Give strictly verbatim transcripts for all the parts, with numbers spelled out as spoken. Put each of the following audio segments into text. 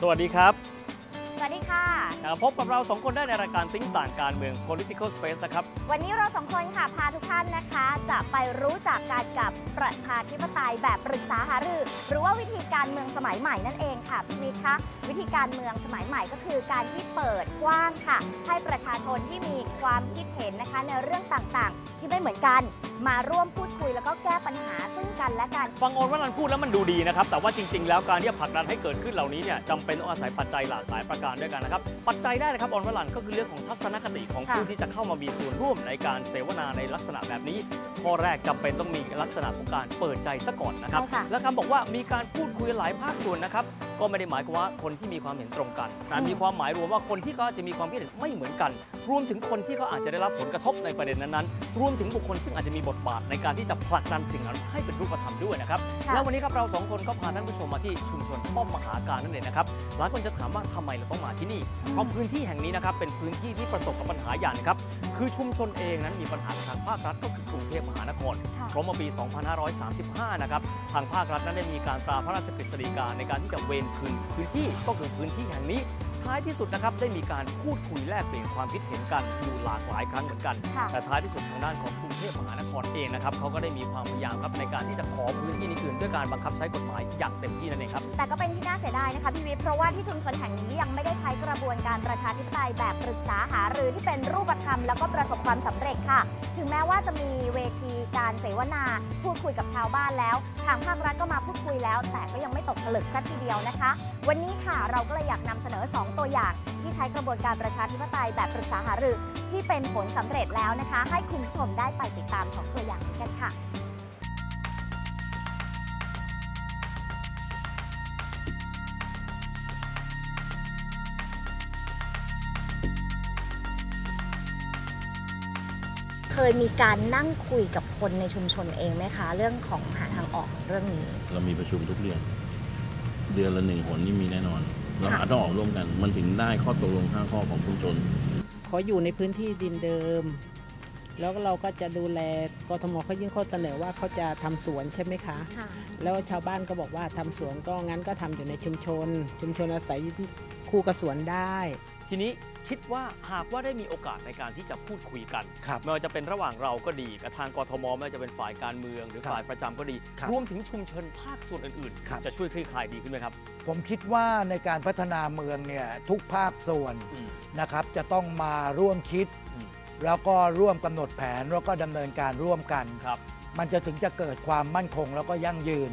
สวัสดีครับสวัสดีค่ะพบกับเราสองคนได้ในรายการติ้งต่างการเมือง Political Space นะครับวันนี้เราสองคนค่ะพาทุกท่านนะคะจะไปรู้จักกันกับประชาธิปไตยแบบปรึกษาหารือหรือว่าวิธีการเมืองสมัยใหม่นั่นเองค่ะพี่วิทย์คะวิธีการเมืองสมัยใหม่ก็คือการที่เปิดกว้างค่ะให้ประชาชนที่มีความคิดเห็นนะคะในเรื่องต่างๆที่ไม่เหมือนกันมาร่วมพูดคุยแล้วก็แก้ปัญหาซึ่งกันและกันฟังออนวลันพูดแล้วมันดูดีนะครับแต่ว่าจริงๆแล้วการที่จะผลักดันให้เกิดขึ้นเหล่านี้เนี่ยจำเป็นต้องอาศัยปัจจัยหลากหลายประการด้วยกันนะครับปัจจัยได้นะครับออนวลันก็คือเรื่องของทัศนคติของผู้ที่จะเข้ามามีส่วนร่วมในการเสวนาในลักษณะแบบนี้ข้อแรกจำเป็นต้องมีลักษณะของการเปิดใจซะก่อนนะครับและคำบอกว่ามีการพูดคุยหลายภาคส่วนนะครับก็ไม่ได้หมายความว่าคนที่มีความเห็นตรงกันแต่มีความหมายรวมว่าคนที่ก็จะมีความคิดเห็นไม่เหมือนกันรวมถึงคนที่เขาอาจจะได้รับผลกระทบในประเด็นนั้นๆรวมถึงบุคคลซึ่งอาจจะมีบทบาทในการที่จะผลักดันสิ่งนั้นให้เป็นรูปธรรมด้วยนะครับแล้ววันนี้ครับเราสองคนก็พาท่านผู้ชมมาที่ชุมชนป้อมมหาการนั่นเองนะครับหลายคนจะถามว่าทำไมเราต้องมาที่นี่เพราะพื้นที่แห่งนี้นะครับเป็นพื้นที่ที่ประสบกับปัญหาอย่างนะครับคือชุมชนเองนั้นมีปัญหาทางภาครัฐก็คือกรุงเทพมหานครเพราะเมื่อปี สองพันห้าร้อยสามสิบห้า นะครับทางภาครัฐนั้นได้มีการตราพระราชกฤษฎีกาในการที่จะเวรคืนพื้นที่ก็คือพื้นที่แห่งนี้ท้ายที่สุดนะครับได้มีการพูดคุยแลกเปลี่ยนความคิดเห็นกันอยู่หลากหลายครั้งเหมือนกันแต่ท้ายที่สุดทางด้านของกรุงเทพมหานครเองนะครับเขาก็ได้มีความพยายามครับในการที่จะขอพื้นที่นี้คืนด้วยการบังคับใช้กฎหมายอย่างเต็มที่นั่นเองครับแต่ก็เป็นที่น่าเสียดายนะคะพี่วิทย์เพราะว่าที่ชุมชนแห่งนี้ยังไม่ได้ใช้กระบวนการประชาธิปไตยแบบปรึกษาหารือที่เป็นรูปธรรมแล้วก็ประสบความสำเร็จค่ะถึงแม้ว่าจะมีเวทีการเสวนาพูดคุยกับชาวบ้านแล้วทางภาครัฐก็มาพูดคุยแล้วแต่ก็ยังไม่ตกผลึกสักทีเดียวนะคะวันนี้ค่ะเราก็เลยอยากนำเสนอสองตัวอย่างที่ใช้กระบวนการประชาธิปไตยแบบปรึกษาหารือที่เป็นผลสำเร็จแล้วนะคะให้คุณผู้ชมได้ไปติดตามสองตัวอย่างนี้กันค่ะเคยมีการนั่งคุยกับคนในชุมชนเองไหมคะเรื่องของหาทางออกเรื่องนี้เรามีประชุมทุกเดือนเดือนละหนึ่งหนนี่มีแน่นอนเราหาทางออกร่วมกันมันถึงได้ข้อตกลงห้าข้อของชุมชนขออยู่ในพื้นที่ดินเดิมแล้วเราก็จะดูแลกทมเขายื่นข้อเสนอว่าเขาจะทำสวนใช่ไหมคะแล้วชาวบ้านก็บอกว่าทำสวนก็งั้นก็ทำอยู่ในชุมชนชุมชนอาศัยคู่กับสวนได้ทีนี้คิดว่าหากว่าได้มีโอกาสในการที่จะพูดคุยกันไม่ว่าจะเป็นระหว่างเราก็ดีกับทางกทมไม่ว่าจะเป็นฝ่ายการเมืองหรือฝ่ายประจำก็ดีรวมถึงชุมชนภาคส่วนอื่นๆจะช่วยคลี่คลายดีขึ้นไหมครับผมคิดว่าในการพัฒนาเมืองเนี่ยทุกภาคส่วนนะครับจะต้องมาร่วมคิดแล้วก็ร่วมกำหนดแผนแล้วก็ดำเนินการร่วมกันมันจะถึงจะเกิดความมั่นคงแล้วก็ยั่งยืน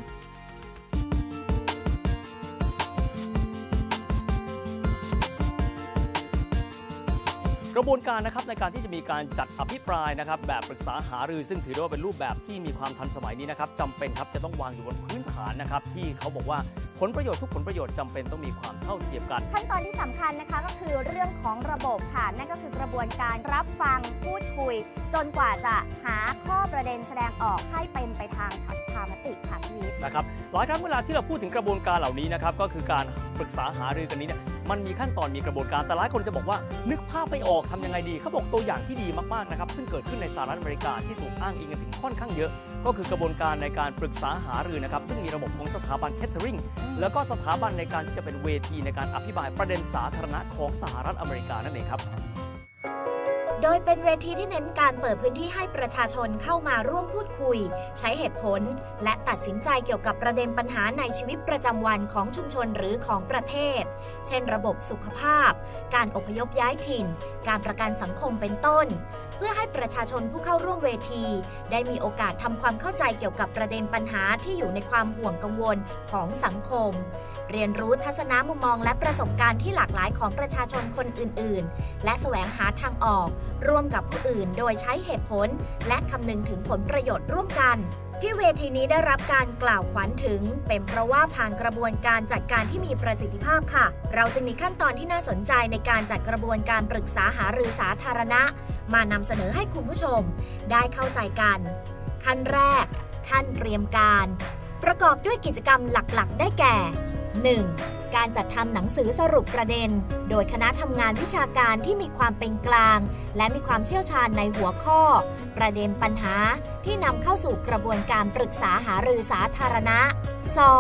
กระบวนการนะครับในการที่จะมีการจัดอภิปรายนะครับแบบปรึกษาหารือซึ่งถือว่าเป็นรูปแบบที่มีความทันสมัยนี้นะครับจำเป็นครับจะต้องวางอยู่บนพื้นฐานนะครับที่เขาบอกว่าผลประโยชน์ทุกผลประโยชน์จำเป็นต้องมีความเท่าเทียมกันขั้นตอนที่สำคัญนะคะก็คือเรื่องของระบบค่ะนั่นก็คือกระบวนการรับฟังพูดคุยจนกว่าจะหาข้อประเด็นแสดงออกให้เป็นไปทางฉันทามติค่ะพี่นะครับหลายครั้งเวลาที่เราพูดถึงกระบวนการเหล่านี้นะครับก็คือการปรึกษาหารือกันนี้เนี่ยมันมีขั้นตอนมีกระบวนการแต่หลายคนจะบอกว่านึกภาพไม่ออกทำยังไงดีเขาบอกตัวอย่างที่ดีมากๆนะครับซึ่งเกิดขึ้นในสหรัฐอเมริกาที่ถูกอ้างอิงกันถึงค่อนข้างเยอะก็คือกระบวนการในการปรึกษาหารือนะครับซึ่งมีระบบของสถาบัน Kettering แล้วก็สถาบันในการที่จะเป็นเวทีในการอภิบายประเด็นสาธารณะของสหรัฐอเมริกานั่นเองครับโดยเป็นเวทีที่เน้นการเปิดพื้นที่ให้ประชาชนเข้ามาร่วมพูดคุยใช้เหตุผลและตัดสินใจเกี่ยวกับประเด็นปัญหาในชีวิตประจำวันของชุมชนหรือของประเทศเช่นระบบสุขภาพการอพยพย้ายถิ่นการประกันสังคมเป็นต้นเพื่อให้ประชาชนผู้เข้าร่วมเวทีได้มีโอกาสทำความเข้าใจเกี่ยวกับประเด็นปัญหาที่อยู่ในความห่วงกังวลของสังคมเรียนรู้ทัศนมุมมองและประสบการณ์ที่หลากหลายของประชาชนคนอื่นๆและแสวงหาทางออกร่วมกับผู้อื่นโดยใช้เหตุผลและคำนึงถึงผลประโยชน์ร่วมกันที่เวทีนี้ได้รับการกล่าวขวัญถึงเป็นเพราะว่าผ่านกระบวนการจัดการที่มีประสิทธิภาพค่ะเราจึงมีขั้นตอนที่น่าสนใจในการจัดกระบวนการปรึกษาหารือสาธารณะมานำเสนอให้คุณผู้ชมได้เข้าใจกันขั้นแรกขั้นเตรียมการประกอบด้วยกิจกรรมหลักๆได้แก่ หนึ่ง. การจัดทำหนังสือสรุปประเด็นโดยคณะทำงานวิชาการที่มีความเป็นกลางและมีความเชี่ยวชาญในหัวข้อประเด็นปัญหาที่นำเข้าสู่กระบวนการปรึกษาหารือสาธารณะ สอง.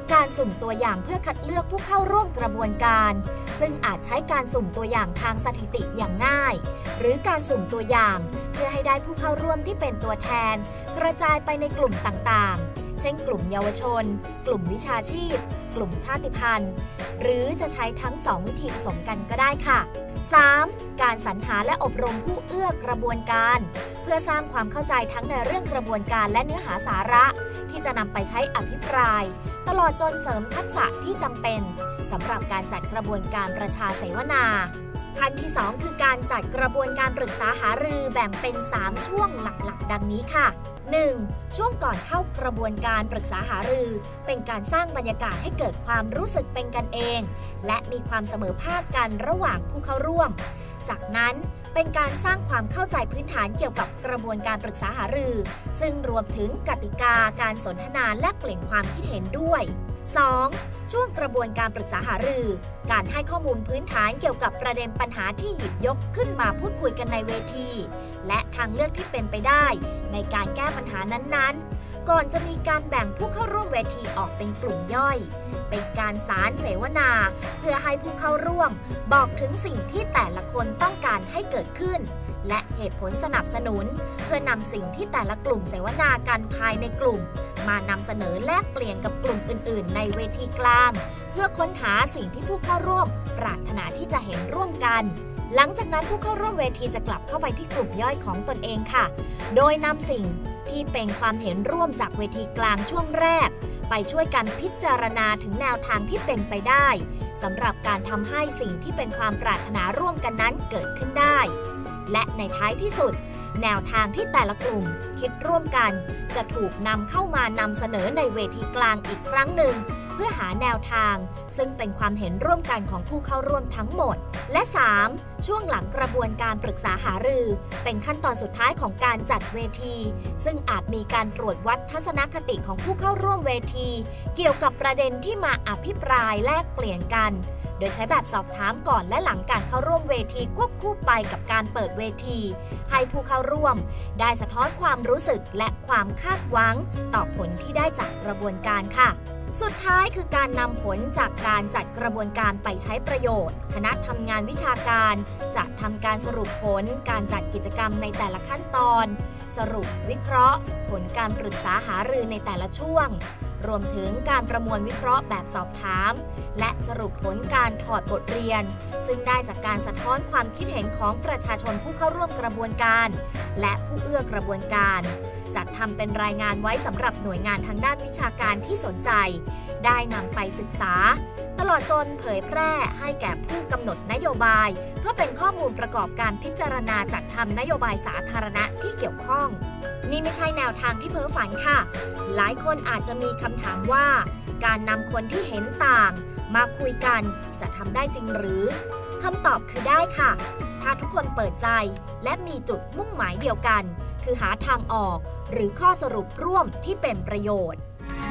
การสุ่มตัวอย่างเพื่อคัดเลือกผู้เข้าร่วมกระบวนการซึ่งอาจใช้การสุ่มตัวอย่างทางสถิติอย่างง่ายหรือการสุ่มตัวอย่างเพื่อให้ได้ผู้เข้าร่วมที่เป็นตัวแทนกระจายไปในกลุ่มต่างๆเช่นกลุ่มเยาวชนกลุ่มวิชาชีพกลุ่มชาติพันธุ์หรือจะใช้ทั้งสองวิธีผสมกันก็ได้ค่ะ สาม การสรรหาและอบรมผู้เอื้อกระบวนการเพื่อสร้างความเข้าใจทั้งในเรื่องกระบวนการและเนื้อหาสาระที่จะนำไปใช้อภิปรายตลอดจนเสริมทักษะที่จำเป็นสำหรับการจัดกระบวนการประชาเสวนาขั้นที่สองคือการจัดกระบวนการปรึกษาหารือแบ่งเป็นสามช่วงหลักๆดังนี้ค่ะ หนึ่ง ช่วงก่อนเข้ากระบวนการปรึกษาหารือเป็นการสร้างบรรยากาศให้เกิดความรู้สึกเป็นกันเองและมีความเสมอภาคกันระหว่างผู้เข้าร่วมจากนั้นเป็นการสร้างความเข้าใจพื้นฐานเกี่ยวกับกระบวนการปรึกษาหารือซึ่งรวมถึงกติกาการสนทนาและเปลี่ยนความคิดเห็นด้วย สอง ช่วงกระบวนการปรึกษาหารือการให้ข้อมูลพื้นฐานเกี่ยวกับประเด็นปัญหาที่หยิบยกขึ้นมาพูดคุยกันในเวทีและทางเลือกที่เป็นไปได้ในการแก้ปัญหานั้นๆก่อนจะมีการแบ่งผู้เข้าร่วมเวทีออกเป็นกลุ่มย่อยเป็นการสารเสวนาเพื่อให้ผู้เข้าร่วมบอกถึงสิ่งที่แต่ละคนต้องการให้เกิดขึ้นและเหตุผลสนับสนุนเพื่อนำสิ่งที่แต่ละกลุ่มเสวนากันภายในกลุ่มมานำเสนอแลกเปลี่ยนกับกลุ่มอื่นๆในเวทีกลางเพื่อค้นหาสิ่งที่ผู้เข้าร่วมปรารถนาที่จะเห็นร่วมกันหลังจากนั้นผู้เข้าร่วมเวทีจะกลับเข้าไปที่กลุ่มย่อยของตนเองค่ะโดยนำสิ่งที่เป็นความเห็นร่วมจากเวทีกลางช่วงแรกไปช่วยกันพิจารณาถึงแนวทางที่เป็นไปได้สำหรับการทำให้สิ่งที่เป็นความปรารถนาร่วมกันนั้นเกิดขึ้นได้และในท้ายที่สุดแนวทางที่แต่ละกลุ่มคิดร่วมกันจะถูกนำเข้ามานำเสนอในเวทีกลางอีกครั้งหนึ่งเพื่อหาแนวทางซึ่งเป็นความเห็นร่วมกันของผู้เข้าร่วมทั้งหมดและ สาม ช่วงหลังกระบวนการปรึกษาหารือเป็นขั้นตอนสุดท้ายของการจัดเวทีซึ่งอาจมีการตรวจวัดทัศนคติของผู้เข้าร่วมเวทีเกี่ยวกับประเด็นที่มาอภิปรายแลกเปลี่ยนกันโดยใช้แบบสอบถามก่อนและหลังการเข้าร่วมเวทีควบคู่ไปกับการเปิดเวทีให้ผู้เข้าร่วมได้สะท้อนความรู้สึกและความคาดหวังต่อผลที่ได้จากกระบวนการค่ะสุดท้ายคือการนำผลจากการจัดกระบวนการไปใช้ประโยชน์คณะทำงานวิชาการจะทำการสรุปผลการจัดกิจกรรมในแต่ละขั้นตอนสรุปวิเคราะห์ผลการปรึกษาหารือในแต่ละช่วงรวมถึงการประมวลวิเคราะห์แบบสอบถามและสรุปผลการถอดบทเรียนซึ่งได้จากการสะท้อนความคิดเห็นของประชาชนผู้เข้าร่วมกระบวนการและผู้เอื้อกระบวนการจัดทำเป็นรายงานไว้สำหรับหน่วยงานทางด้านวิชาการที่สนใจได้นำไปศึกษาตลอดจนเผยแพร่ให้แก่ผู้กำหนดนโยบายเพื่อเป็นข้อมูลประกอบการพิจารณาจัดทำนโยบายสาธารณะที่เกี่ยวข้องนี่ไม่ใช่แนวทางที่เพ้อฝันค่ะหลายคนอาจจะมีคำถามว่าการนำคนที่เห็นต่างมาคุยกันจะทำได้จริงหรือคำตอบคือได้ค่ะถ้าทุกคนเปิดใจและมีจุดมุ่งหมายเดียวกันคือหาทางออกหรือข้อสรุปร่วมที่เป็นประโยชน์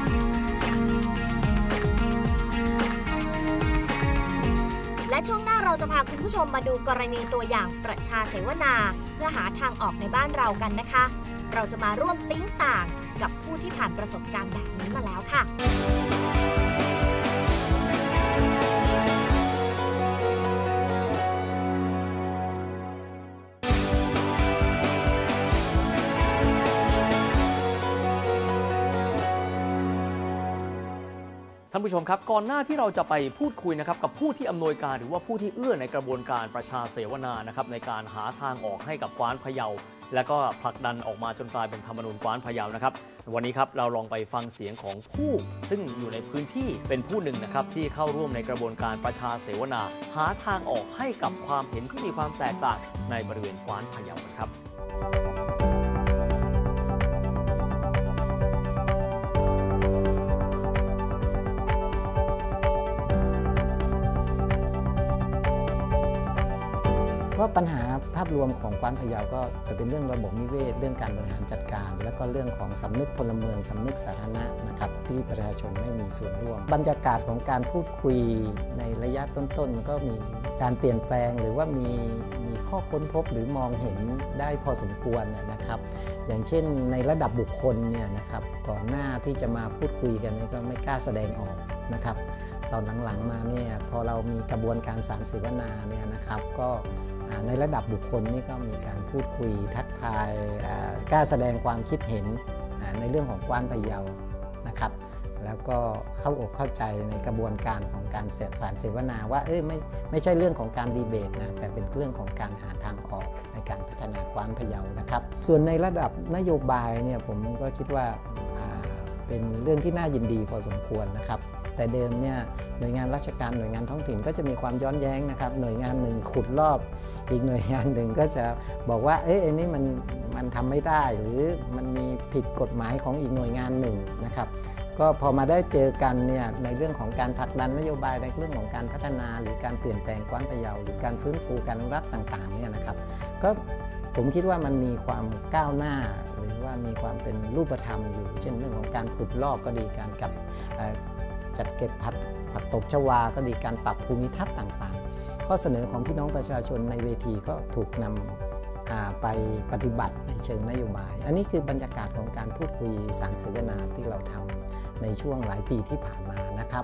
และช่วงหน้าเราจะพาคุณผู้ชมมาดูกรณีตัวอย่างประชาเสวนาเพื่อหาทางออกในบ้านเรากันนะคะเราจะมาร่วมติ้งต่างกับผู้ที่ผ่านประสบการณ์แบบนี้มาแล้วค่ะท่านผู้ชมครับก่อนหน้าที่เราจะไปพูดคุยนะครับกับผู้ที่อำนวยการหรือว่าผู้ที่เอื้อในกระบวนการประชาเสวนานะครับในการหาทางออกให้กับกวานพะเยาและก็ผลักดันออกมาจนกลายเป็นธรรมนูญกวานพะเยานะครับวันนี้ครับเราลองไปฟังเสียงของผู้ซึ่งอยู่ในพื้นที่เป็นผู้หนึ่งนะครับที่เข้าร่วมในกระบวนการประชาเสวนาหาทางออกให้กับความเห็นที่มีความแตกต่างในบริเวณกวานพะเยาครับก็ปัญหาภาพรวมของกวานพะเยาก็จะเป็นเรื่องระบบนิเวศเรื่องการบริหารจัดการแล้วก็เรื่องของสำนึกพลเมืองสำนึกสาธารณะนะครับที่ประชาชนไม่มีส่วนร่วมบรรยากาศของการพูดคุยในระยะต้นๆก็มีการเปลี่ยนแปลงหรือว่ามีมีข้อค้นพบหรือมองเห็นได้พอสมควรนะครับอย่างเช่นในระดับบุคคลเนี่ยนะครับก่อนหน้าที่จะมาพูดคุยกันก็ไม่กล้าแสดงออกนะครับตอนหลังๆมาเนี่ยพอเรามีกระบวนการสารเสวนาเนี่ยนะครับก็ในระดับบุคคลนี่ก็มีการพูดคุยทักทายกล้าแสดงความคิดเห็นในเรื่องของกว้านพะเยานะครับแล้วก็เข้าอกเข้าใจในกระบวนการของการเสสารเสวนาว่าเอ้ยไม่ไม่ใช่เรื่องของการดีเบตนะแต่เป็นเรื่องของการหาทางออกในการพัฒนากว้านพะเยานะครับส่วนในระดับนโยบายเนี่ยผมก็คิดว่าเป็นเรื่องที่น่ายินดีพอสมควรนะครับแต่เดิมเนี่ยหน่วยงานราชการหน่วยงานท้องถิ่นก็จะมีความย้อนแย้งนะครับหน่วยงานหนึ่งขุดรอบอีกหน่วยงานหนึ่งก็จะบอกว่าเอ๊ะอันนี้มันมันทำไม่ได้หรือมันมีผิดกฎหมายของอีกหน่วยงานหนึ่งนะครับก็พอมาได้เจอกันเนี่ยในเรื่องของการผลักดันนโยบายในเรื่องของการพัฒนาหรือการเปลี่ยนแปลงกว้านพะเยาหรือการฟื้นฟูการอนุรักษ์ต่างๆเนี่ยนะครับก็ผมคิดว่ามันมีความก้าวหน้าหรือว่ามีความเป็นรูปธรรมอยู่เช่นเรื่องของการขุดลอกก็ดีการกับจัดเก็บผักผักตบชวาก็ดีการปรับภูมิทัศน์ต่างๆข้อเสนอของพี่น้องประชาชนในเวทีก็ถูกนำไปปฏิบัติในเชิงนโยบายอันนี้คือบรรยากาศของการพูดคุยสารเสวนาที่เราทำในช่วงหลายปีที่ผ่านมานะครับ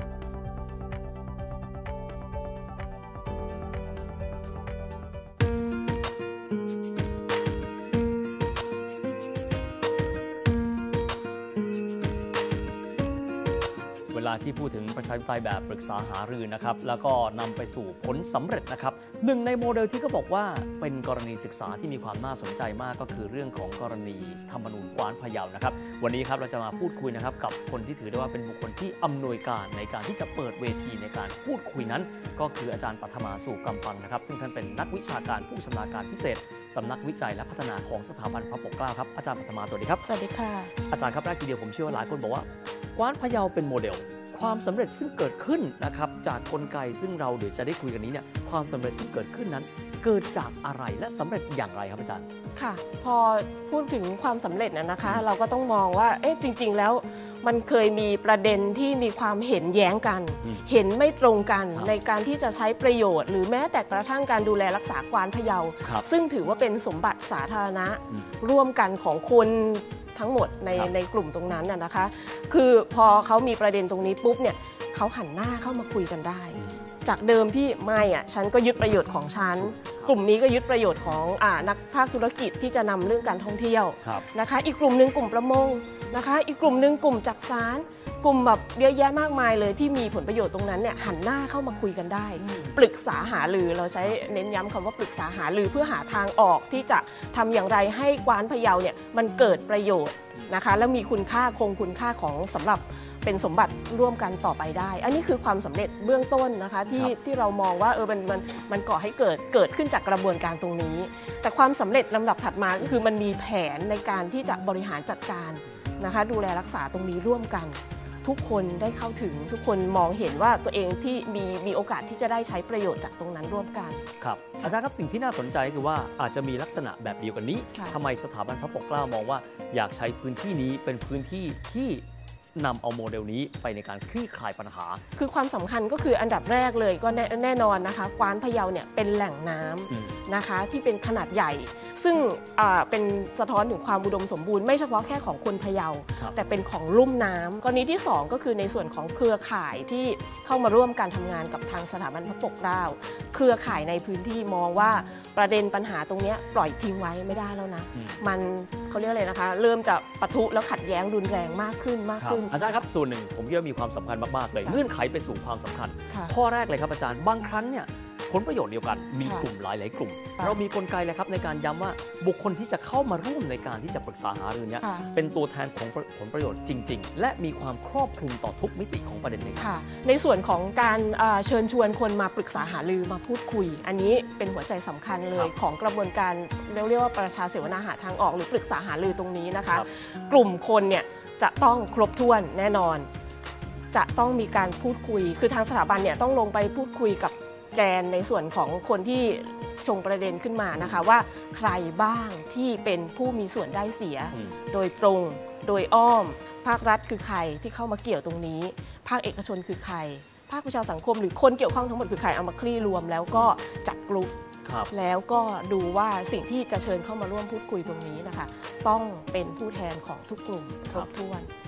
เวลาที่พูดถึงประชาธิปไตยแบบปรึกษาหารือนะครับแล้วก็นำไปสู่ผลสำเร็จนะครับหนึ่งในโมเดลที่เขาบอกว่าเป็นกรณีศึกษาที่มีความน่าสนใจมากก็คือเรื่องของกรณีธรรมนูญกว้านพะเยานะครับวันนี้ครับเราจะมาพูดคุยนะครับกับคนที่ถือได้ว่าเป็นบุคคลที่อำนวยการในการที่จะเปิดเวทีในการพูดคุยนั้นก็คืออาจารย์ปัทมาสู่กำปังนะครับซึ่งท่านเป็นนักวิชาการผู้ชำนาญการพิเศษสำนักวิจัยและพัฒนาของสถาบันพระปกเกล้าครับอาจารย์ปัทมาสวัสดีครับสวัสดีค่ะอาจารย์ครับแรกทีเดียวผมเชื่อว่าหลายคนบอกว่ากว้านพะเยาเป็นโมเดลความสำเร็จซึ่งเกิดขึ้นนะครับจากกลไกซึ่งเราเดี๋ยวจะได้คุยกันนี้เนี่ยความสำเร็จที่เกิดขึ้นนั้นเกิดจากอะไรและสำเร็จอย่างไรครับอาจารย์ค่ะพอพูดถึงความสำเร็จนะคะ เราก็ต้องมองว่าเอ๊ะจริงๆแล้วมันเคยมีประเด็นที่มีความเห็นแย้งกันเห็นไม่ตรงกันในการที่จะใช้ประโยชน์หรือแม้แต่กระทั่งการดูแลรักษากว้านพะเยาซึ่งถือว่าเป็นสมบัติสาธารณะร่วมกันของคนทั้งหมดในในกลุ่มตรงนั้นน่ะนะคะคือพอเขามีประเด็นตรงนี้ปุ๊บเนี่ยเขาหันหน้าเข้ามาคุยกันได้จากเดิมที่ไม่อ่ะฉันก็ยึดประโยชน์ของฉันกลุ่มนี้ก็ยึดประโยชน์ของอ่านักภาคธุรกิจที่จะนำเรื่องการท่องเที่ยวนะคะอีกกลุ่มหนึ่งกลุ่มประมงนะคะอีกกลุ่มหนึ่งกลุ่มจักสานกลุ่มแบบเยอะแยะมากมายเลยที่มีผลประโยชน์ตรงนั้นเนี่ยหันหน้าเข้ามาคุยกันได้ปรึกษาหารือเราใช้เน้นย้ำคำว่าปรึกษาหารือเพื่อหาทางออกที่จะทำอย่างไรให้กว้านพะเยาเนี่ยมันเกิดประโยชน์นะคะแล้วมีคุณค่าคงคุณค่าของสำหรับเป็นสมบัติร่วมกันต่อไปได้อันนี้คือความสำเร็จเบื้องต้นนะคะที่ที่เรามองว่าเออมันมันมันก่อให้เกิดเกิดขึ้นจากกระบวนการตรงนี้แต่ความสำเร็จลำดับถัดมาก็คือมันมีแผนในการที่จะบริหารจัดการนะคะดูแลรักษาตรงนี้ร่วมกันทุกคนได้เข้าถึงทุกคนมองเห็นว่าตัวเองที่มีมีโอกาสที่จะได้ใช้ประโยชน์จากตรงนั้นร่วมกันครับอาจารย์ครับสิ่งที่น่าสนใจคือว่าอาจจะมีลักษณะแบบเดียวกันนี้ทำไมสถาบันพระปกเกล้ามองว่าอยากใช้พื้นที่นี้เป็นพื้นที่ที่นำเอาโมเดลนี้ไปในการคลี่คลายปัญหาคือความสำคัญก็คืออันดับแรกเลยก็แน่แน่นอนนะคะกว้านพะเยาเนี่ยเป็นแหล่งน้ำนะคะที่เป็นขนาดใหญ่ซึ่งเป็นสะท้อนถึงความอุดมสมบูรณ์ไม่เฉพาะแค่ของคนพะเยาแต่เป็นของลุ่มน้ำกรณีที่สองก็คือในส่วนของเครือข่ายที่เข้ามาร่วมการทำงานกับทางสถาบันพระปกเกล้าเครือข่ายในพื้นที่มองว่าประเด็นปัญหาตรงนี้ปล่อยทิ้งไว้ไม่ได้แล้วนะมันเขาเรียกอะไรนะคะเริ่มจะปะทุแล้วขัดแย้งรุนแรงมากขึ้นมากขึ้นอาจารย์ครับส่วนหนึ่งผมคิดว่ามีความสำคัญมากๆเลยเงื่อนไขไปสู่ความสำคัญข้อแรกเลยครับอาจารย์บางครั้งเนี่ยผลประโยชน์เดียวกันมีกลุ่มหลายๆกลุ่มเรามีกลไกเลยครับในการย้ำว่าบุคคลที่จะเข้ามาร่วมในการที่จะปรึกษาหารือนี้เป็นตัวแทนของผลประโยชน์จริงๆและมีความครอบคลุมต่อทุกมิติของประเด็นนี้ค่ะในส่วนของการเชิญชวนคนมาปรึกษาหารือมาพูดคุยอันนี้เป็นหัวใจสำคัญเลยของกระบวนการเรียกว่าประชาเสวนาหาทางออกหรือปรึกษาหารือตรงนี้นะคะกลุ่มคนเนี่ยจะต้องครบถ้วนแน่นอนจะต้องมีการพูดคุยคือทางสถาบันเนี่ยต้องลงไปพูดคุยกับแกนในส่วนของคนที่ชงประเด็นขึ้นมานะคะว่าใครบ้างที่เป็นผู้มีส่วนได้เสียโดยตรงโดยอ้อมภาครัฐคือใครที่เข้ามาเกี่ยวตรงนี้ภาคเอกชนคือใครภาคประชาสังคมหรือคนเกี่ยวข้องทั้งหมดคือใครเอามาคลี่รวมแล้วก็จัดกลุ่มแล้วก็ดูว่าสิ่งที่จะเชิญเข้ามาร่วมพูดคุยตรงนี้นะคะต้องเป็นผู้แทนของทุกกลุ่มครบถ้วน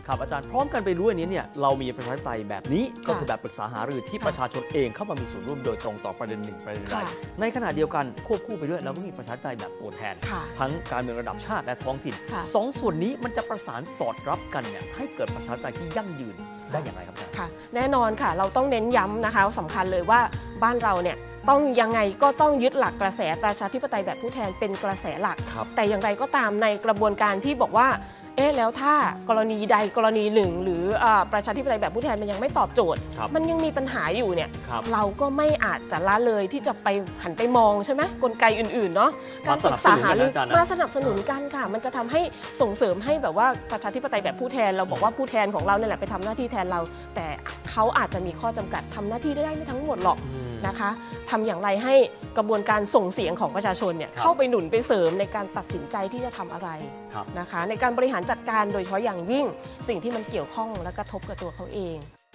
ครับอาจารย์พร้อมกันไปด้วยนี้เนี่ยเรามีประชาธิปไตยแบบนี้ก็คือแบบปรึกษาหารือที่ประชาชนเองเข้ามามีส่วนร่วมโดยตรงต่อประเด็นหนึ่งประเด็นใดในขณะเดียวกันควบคู่ไปด้วยเราก็มีประชาธิปไตยแบบตัวแทนทั้งการเมืองระดับชาติและท้องถิ่นสองส่วนนี้มันจะประสานสอดรับกันเนี่ยให้เกิดประชาธิปไตยที่ยั่งยืนได้อย่างไรครับอาจารย์ค่ะแน่นอนค่ะเราต้องเน้นย้ำนะคะสำคัญเลยว่าบ้านเราเนี่ยต้องยังไงก็ต้องยึดหลักกระแสประชาธิปไตยแบบผู้แทนเป็นกระแสหลักแต่อย่างไรก็ตามในกระบวนการที่บอกว่าเอ๊ะแล้วถ้ากรณีใดกรณีหนึ่งหรือประชาธิปไตยแบบผู้แทนมันยังไม่ตอบโจทย์มันยังมีปัญหาอยู่เนี่ยรเราก็ไม่อาจจะละเลยที่จะไปหันไปมองใช่ไหมกลไกอื่นๆเนาะการศึกษาหารือมาสนับสนุนกันค่ะมันจะทำให้ส่งเสริมให้แบบว่าประชาธิปไตยแบบผู้แทนเราบอกว่าผู้แทนของเราเนี่ยแหละไปทำหน้าที่แทนเราแต่เขาอาจจะมีข้อจำกัดทำหน้าที่ได้ไม่ทั้งหมดหรอกนะคะทำอย่างไรให้กระบวนการส่งเสียงของประชาชนเนี่ยเข้าไปหนุนไปเสริมในการตัดสินใจที่จะทำอะไรนะคะในการบริหารจัดการโดยเฉพาะอย่างยิ่งสิ่งที่มันเกี่ยวข้องและกระทบกับตัวเขาเอง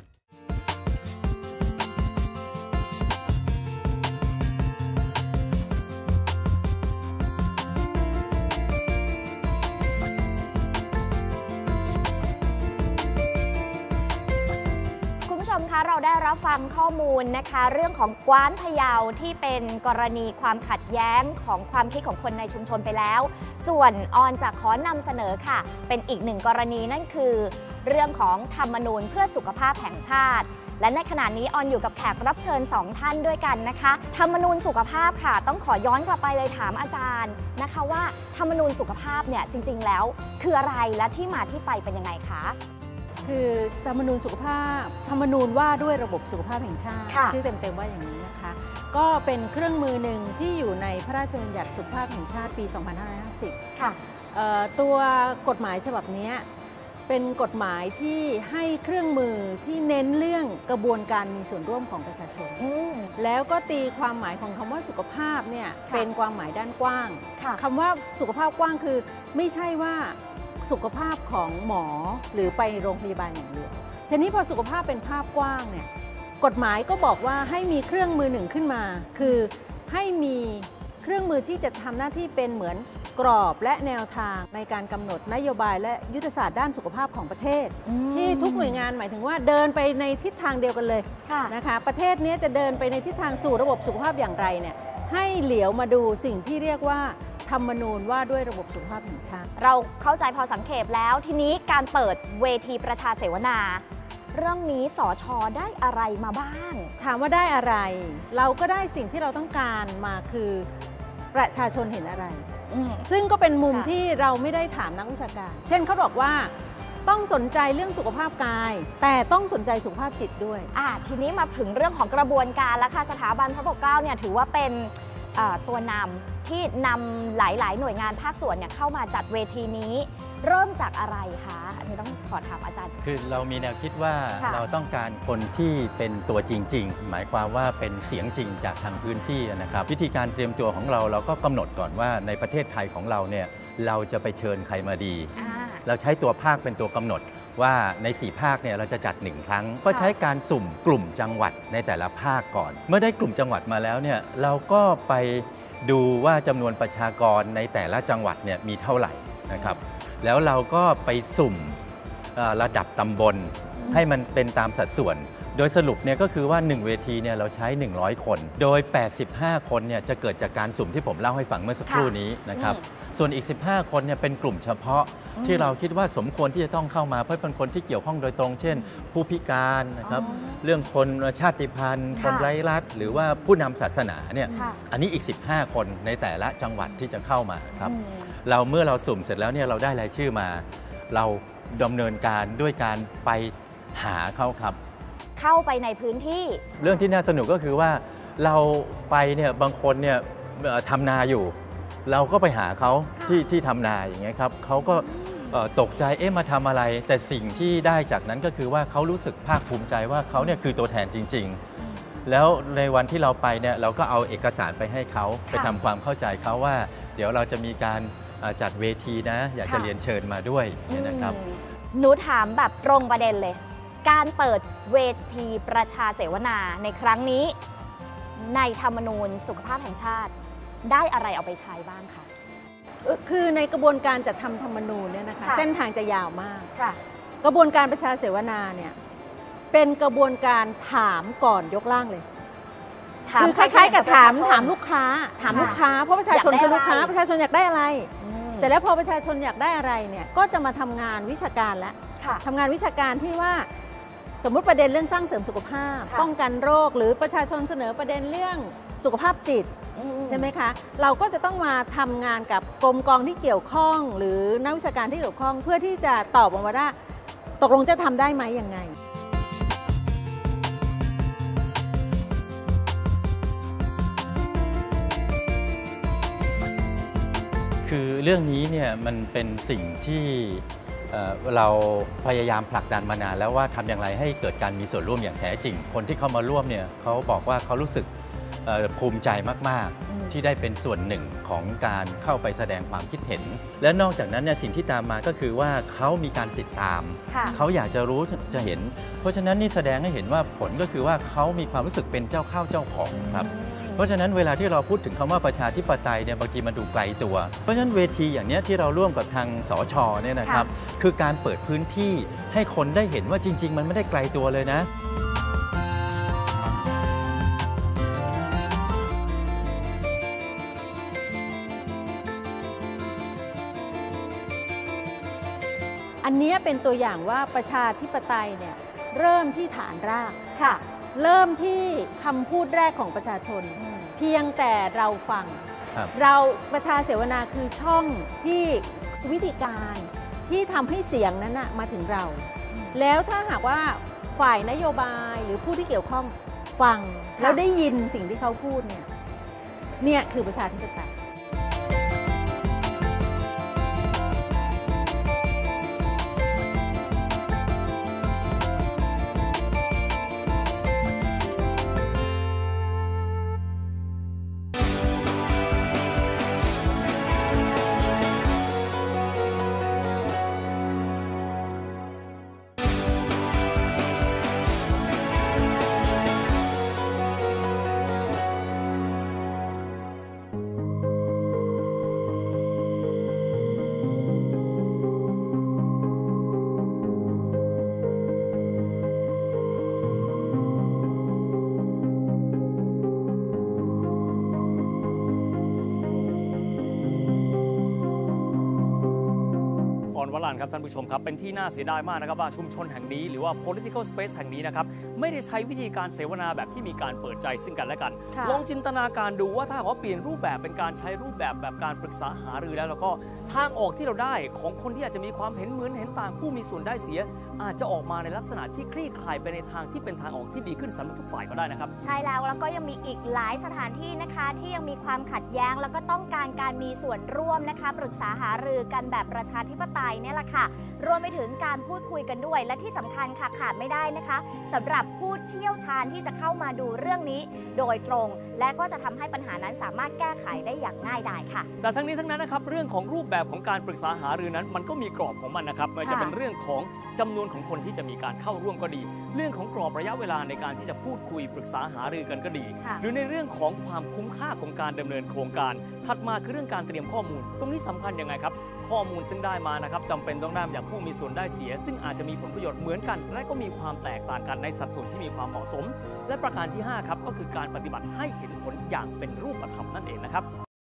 ชมคะเราได้รับฟังข้อมูลนะคะเรื่องของกว้านพะเยาที่เป็นกรณีความขัดแย้งของความคิดของคนในชุมชนไปแล้วส่วนออนจะขอนำเสนอค่ะเป็นอีกหนึ่งกรณีนั่นคือเรื่องของธรรมนูญเพื่อสุขภาพแห่งชาติและในขณะนี้ออนอยู่กับแขกรับเชิญสองท่านด้วยกันนะคะธรรมนูญสุขภาพค่ะต้องขอย้อนกลับไปเลยถามอาจารย์นะคะว่าธรรมนูญสุขภาพเนี่ยจริงๆแล้วคืออะไรและที่มาที่ไปเป็นยังไงคะคือธรรมนูญสุขภาพธรรมนูญว่าด้วยระบบสุขภาพแห่งชาติชื่อเต็มๆว่าอย่างนี้นะคะก็เป็นเครื่องมือหนึ่งที่อยู่ในพระราชบัญญัติสุขภาพแห่งชาติปี สองพันห้าร้อยห้าสิบ ค่ะตัวกฎหมายฉบับนี้เป็นกฎหมายที่ให้เครื่องมือที่เน้นเรื่องกระบวนการมีส่วนร่วมของประชาชนแล้วก็ตีความหมายของคำว่าสุขภาพเนี่ยเป็นความหมายด้านกว้างคำว่าสุขภาพกว้างคือไม่ใช่ว่าสุขภาพของหมอหรือไปโรงพยาบาลอย่างเดียวทีนี้พอสุขภาพเป็นภาพกว้างเนี่ยกฎหมายก็บอกว่าให้มีเครื่องมือหนึ่งขึ้นมาคือให้มีเครื่องมือที่จะทำหน้าที่เป็นเหมือนกรอบและแนวทางในการกำหนดนโยบายและยุทธศาสตร์ด้านสุขภาพของประเทศที่ทุกหน่วยงานหมายถึงว่าเดินไปในทิศทางเดียวกันเลยนะคะประเทศนี้จะเดินไปในทิศทางสู่ระบบสุขภาพอย่างไรเนี่ยให้เหลียวมาดูสิ่งที่เรียกว่าธรรมนูญว่าด้วยระบบสุขภาพแห่งชาติเราเข้าใจพอสังเขปแล้วทีนี้การเปิดเวทีประชาเสวนาเรื่องนี้สช.ได้อะไรมาบ้างถามว่าได้อะไรเราก็ได้สิ่งที่เราต้องการมาคือประชาชนเห็นอะไรซึ่งก็เป็นมุมที่เราไม่ได้ถามนักวิชาการเช่นเขาบอกว่าต้องสนใจเรื่องสุขภาพกายแต่ต้องสนใจสุขภาพจิตด้วยอ่ะทีนี้มาถึงเรื่องของกระบวนการแล้วค่ะสถาบันพระปกเกล้าเนี่ยถือว่าเป็นตัวนำที่นำหลายๆหน่วยงานภาคส่วนเนี่ยเข้ามาจัดเวทีนี้เริ่มจากอะไรคะอันนี้ต้องขอถามอาจารย์คือเรามีแนวคิดว่าเราต้องการคนที่เป็นตัวจริงๆหมายความว่าเป็นเสียงจริงจากทางพื้นที่นะครับวิธีการเตรียมตัวของเราเราก็กำหนดก่อนว่าในประเทศไทยของเราเนี่ยเราจะไปเชิญใครมาดีเราใช้ตัวภาคเป็นตัวกำหนดว่าในสี่ภาคเนี่ยเราจะจัดหนึ่งครั้งก็ใช้การสุ่มกลุ่มจังหวัดในแต่ละภาคก่อนเมื่อได้กลุ่มจังหวัดมาแล้วเนี่ยเราก็ไปดูว่าจำนวนประชากรในแต่ละจังหวัดเนี่ยมีเท่าไหร่นะครับแล้วเราก็ไปสุ่มระดับตำบลให้มันเป็นตามสัดส่วนโดยสรุปเนี่ยก็คือว่าหนึ่งเวทีเนี่ยเราใช้หนึ่งร้อยคนโดยแปดสิบห้าคนเนี่ยจะเกิดจากการสุ่มที่ผมเล่าให้ฟังเมื่อสักครู่นี้นะครับส่วนอีกสิบห้าคนเนี่ยเป็นกลุ่มเฉพาะที่เราคิดว่าสมควรที่จะต้องเข้ามาเพราะเป็นคนที่เกี่ยวข้องโดยตรงเช่นผู้พิการนะครับเรื่องคนชาติพันธุ์คนไร้รัฐหรือว่าผู้นำศาสนาเนี่ยอันนี้อีกสิบห้าคนในแต่ละจังหวัดที่จะเข้ามาครับเราเมื่อเราสุ่มเสร็จแล้วเนี่ยเราได้รายชื่อมาเราดำเนินการด้วยการไปหาเขาครับเข้าไปในพื้นที่เรื่องที่น่าสนุกก็คือว่าเราไปเนี่ยบางคนเนี่ยทำนาอยู่เราก็ไปหาเขาที่ที่ทำนาอย่างเงี้ยครับเขาก็ตกใจเอ๊ะมาทำอะไรแต่สิ่งที่ได้จากนั้นก็คือว่าเขารู้สึกภาคภูมิใจว่าเขาเนี่ยคือตัวแทนจริงๆแล้วในวันที่เราไปเนี่ยเราก็เอาเอกสารไปให้เขาไปทำความเข้าใจเขาว่าเดี๋ยวเราจะมีการจัดเวทีนะอยากจะเรียนเชิญมาด้วยนะครับหนูถามแบบตรงประเด็นเลยการเปิดเวทีประชาเสวนาในครั้งนี้ในธรรมนูญสุขภาพแห่งชาติได้อะไรเอาไปใช้บ้างคะคือในกระบวนการจัดทำธรรมนูญเนี่ยนะคะเส้นทางจะยาวมากกระบวนการประชาเสวนาเนี่ยเป็นกระบวนการถามก่อนยกร่างเลยคือคล้ายๆกับถามถามลูกค้าถามลูกค้าเพราะประชาชนคือลูกค้าประชาชนอยากได้อะไรเสร็จแล้วพอประชาชนอยากได้อะไรเนี่ยก็จะมาทำงานวิชาการแล้วทำงานวิชาการที่ว่าสมมุติประเด็นเรื่องสร้างเสริมสุขภาพป้องกันโรคหรือประชาชนเสนอประเด็นเรื่องสุขภาพจิตใช่ไหมคะเราก็จะต้องมาทำงานกับกรมกองที่เกี่ยวข้องหรือนักวิชาการที่เกี่ยวข้องเพื่อที่จะตอบมาว่าตกลงจะทำได้ไหมยังไงคือเรื่องนี้เนี่ยมันเป็นสิ่งที่เราพยายามผลักดันมานานแล้วว่าทำอย่างไรให้เกิดการมีส่วนร่วมอย่างแท้จริงคนที่เข้ามาร่วมเนี่ยเขาบอกว่าเขารู้สึกภูมิใจมากๆที่ได้เป็นส่วนหนึ่งของการเข้าไปแสดงความคิดเห็นและนอกจากนั้นเนี่ยสิ่งที่ตามมาก็คือว่าเขามีการติดตามเขาอยากจะรู้จะเห็นเพราะฉะนั้นนี่แสดงให้เห็นว่าผลก็คือว่าเขามีความรู้สึกเป็นเจ้าเข้าเจ้าของครับเพราะฉะนั้นเวลาที่เราพูดถึงคำว่าประชาธิปไตยเนี่ยบางทีมันดูไกลตัวเพราะฉะนั้นเวทีอย่างนี้ที่เราร่วมกับทางสช.เนี่ยนะครับคือการเปิดพื้นที่ให้คนได้เห็นว่าจริงๆมันไม่ได้ไกลตัวเลยนะอันนี้เป็นตัวอย่างว่าประชาธิปไตยเนี่ยเริ่มที่ฐานรากค่ะเริ่มที่คำพูดแรกของประชาชนเพียงแต่เราฟังเราประชาเสวนาคือช่องที่วิธีการที่ทำให้เสียงนั้นนะมาถึงเราแล้วถ้าหากว่าฝ่ายนโยบายหรือผู้ที่เกี่ยวข้องฟังแล้วได้ยินสิ่งที่เขาพูดเนี่ยเนี่ยคือประชาธิปไตยวรัญครับท่านผู้ชมครับเป็นที่น่าเสียดายมากนะครับว่าชุมชนแห่งนี้หรือว่า political space แห่งนี้นะครับไม่ได้ใช้วิธีการเสวนาแบบที่มีการเปิดใจซึ่งกันและกันลองจินตนาการดูว่าถ้าเขาเปลี่ยนรูปแบบเป็นการใช้รูปแบบแบบการปรึกษาหารือแล้วแล้วก็ทางออกที่เราได้ของคนที่อาจจะมีความเห็นเหมือนเห็นต่างผู้มีส่วนได้เสียอาจจะออกมาในลักษณะที่คลี่คลายไปในทางที่เป็นทางออกที่ดีขึ้นสำหรับทุกฝ่ายก็ได้นะครับใช่แล้วแล้วก็ยังมีอีกหลายสถานที่นะคะที่ยังมีความขัดแย้งแล้วก็ต้องการการมีส่วนร่วมนะคะปรึกษาหารือกันแบบประชาธิปไตยเนี่ยแหละค่ะรวมไปถึงการพูดคุยกันด้วยและที่สำคัญค่ะขาดไม่ได้นะคะสำหรับผู้เชี่ยวชาญที่จะเข้ามาดูเรื่องนี้โดยตรงและก็จะทำให้ปัญหานั้นสามารถแก้ไขได้อย่างง่ายดายค่ะแต่ทั้งนี้ทั้งนั้นนะครับเรื่องของรูปแบบของการปรึกษาหารือนั้นมันก็มีกรอบของมันนะครับไม่ว่าจะเป็นเรื่องของจำนวนของคนที่จะมีการเข้าร่วมก็ดีเรื่องของกรอบระยะเวลาในการที่จะพูดคุยปรึกษาหารือกันก็ดีหรือในเรื่องของความคุ้มค่าของการดำเนินโครงการถัดมาคือเรื่องการเตรียมข้อมูลตรงนี้สำคัญยังไงครับข้อมูลซึ่งได้มานะครับจำเป็นต้องได้มาจากผู้มีส่วนได้เสียซึ่งอาจจะมีผลประโยชน์เหมือนกันและก็มีความแตกต่างกันในสัดส่วนที่มีความเหมาะสมและประการที่ห้าครับก็คือการปฏิบัติให้เห็นผลอย่างเป็นรูปธรรมนั่นเองนะครับ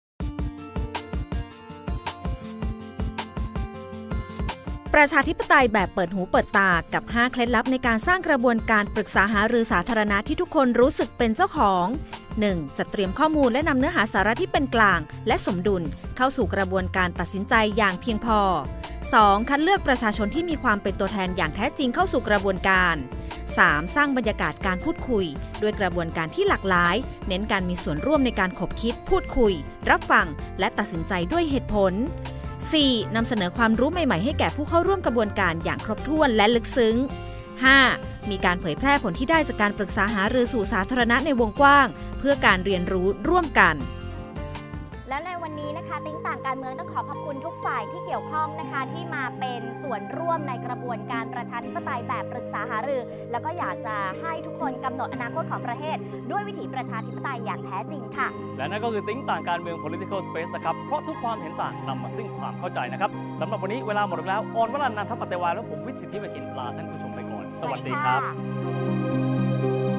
ประชาธิปไตยแบบเปิดหูเปิดตากับห้าเคล็ดลับในการสร้างกระบวนการปรึกษาหารือสาธารณะที่ทุกคนรู้สึกเป็นเจ้าของ หนึ่ง. จัดเตรียมข้อมูลและนำเนื้อหาสาระที่เป็นกลางและสมดุลเข้าสู่กระบวนการตัดสินใจอย่างเพียงพอ สอง. คัดเลือกประชาชนที่มีความเป็นตัวแทนอย่างแท้จริงเข้าสู่กระบวนการ สาม. สร้างบรรยากาศการพูดคุยด้วยกระบวนการที่หลากหลายเน้นการมีส่วนร่วมในการขบคิดพูดคุยรับฟังและตัดสินใจด้วยเหตุผล สี่. นำเสนอความรู้ใหม่ๆให้แก่ผู้เข้าร่วมกระบวนการอย่างครบถ้วนและลึกซึ้ง ห้า. มีการเผยแพร่ผลที่ได้จากการปรึกษาหารือสู่สาธารณะในวงกว้างเพื่อการเรียนรู้ร่วมกันและในวันนี้นะคะนะคะติ้งต่างการเมืองต้องขอขอบคุณทุกฝ่ายที่เกี่ยวข้องนะคะที่มาเป็นส่วนร่วมในกระบวนการประชาธิปไตยแบบปรึกษาหารือแล้วก็อยากจะให้ทุกคนกำหนดอนาคตของประเทศด้วยวิถีประชาธิปไตยอย่างแท้จริงค่ะและนั่นก็คือติ้งต่างการเมือง political space นะครับเพราะทุกความเห็นต่างนำมาซึ่งความเข้าใจนะครับสำหรับวันนี้เวลาหมดแล้วออนวรันต์ นันทปัตตวาและผมวิทย์ สิทธิเวชกิจลาท่านผู้ชมไปก่อนสวัสดีครับ